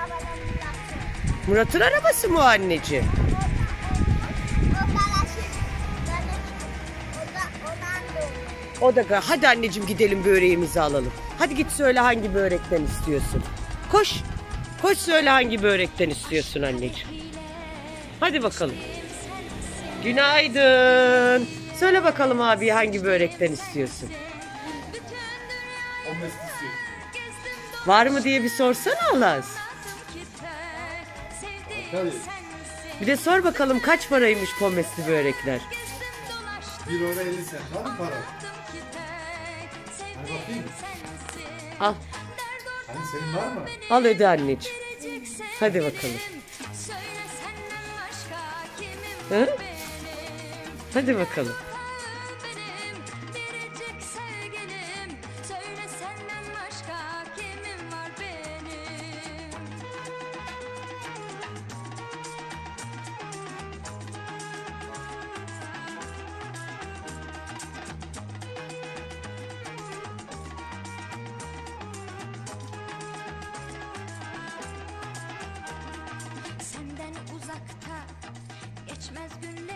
Murat'ın arabası mı o anneciğim? O da hadi anneciğim gidelim böreğimizi alalım. Hadi git söyle hangi börekten istiyorsun. Koş. Koş söyle hangi börekten istiyorsun anneciğim. Hadi bakalım. Günaydın. Söyle bakalım abi hangi börekten istiyorsun. Var mı diye bir sorsana Alaz. Bir de sor bakalım kaç paraymış pomesli börekler. 1 euro 50 cent. Var mı para? Hadi bakayım. Al. Hani senin var mı? Al öde anneciğim. Hadi bakalım. Hı? Hadi bakalım. Senden uzakta geçmez günler.